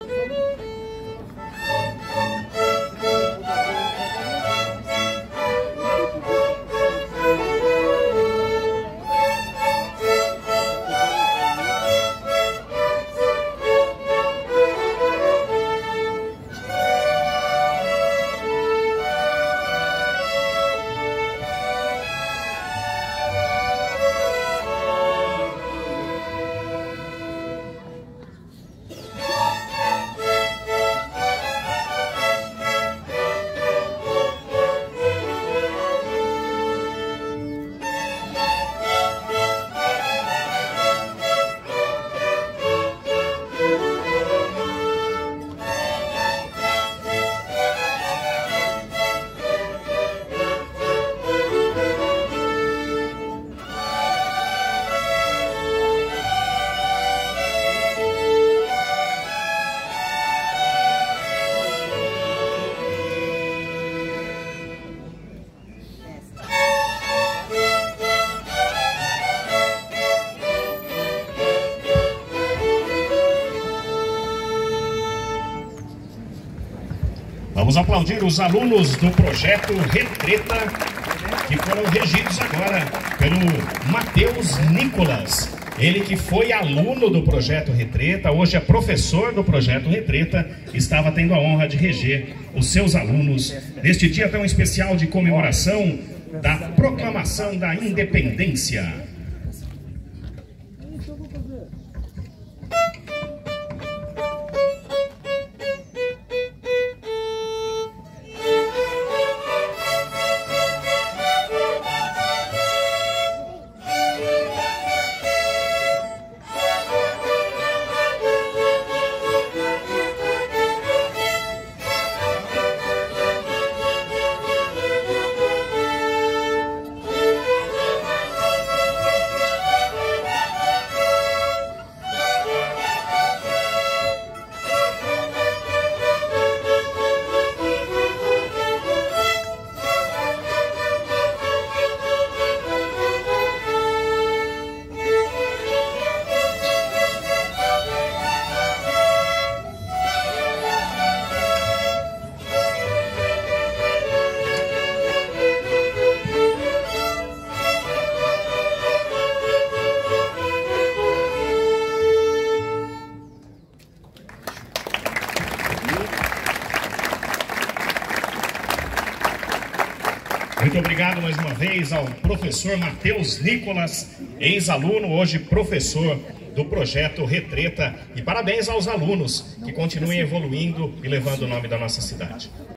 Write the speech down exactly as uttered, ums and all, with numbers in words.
Vamos aplaudir os alunos do projeto Retreta, que foram regidos agora pelo Matheus Nicolas. Ele que foi aluno do projeto Retreta, hoje é professor do projeto Retreta, estava tendo a honra de reger os seus alunos neste dia tão especial de comemoração da proclamação da independência. Muito obrigado mais uma vez ao professor Matheus Nicolas, ex-aluno, hoje professor do projeto Retreta. E parabéns aos alunos que continuem evoluindo e levando o nome da nossa cidade.